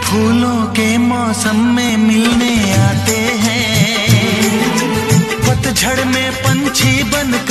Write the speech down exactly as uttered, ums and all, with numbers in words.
फूलों के मौसम में मिलने आते हैं, पतझड़ में पंछी बन